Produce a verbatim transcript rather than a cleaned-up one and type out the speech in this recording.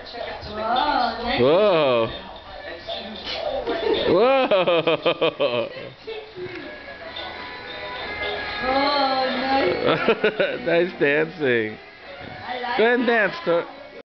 Whoa, nice. Whoa. Whoa. Oh, nice. Nice dancing. I like Go ahead and that. dance, Tor.